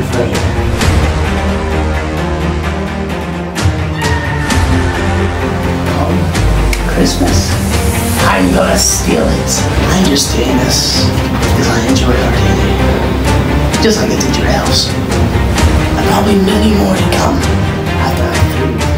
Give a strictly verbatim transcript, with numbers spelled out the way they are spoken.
for you. Christmas? I'm gonna steal it. I understand this because I enjoy hurting you. Just like I did your house. And probably many more to come after I'm through.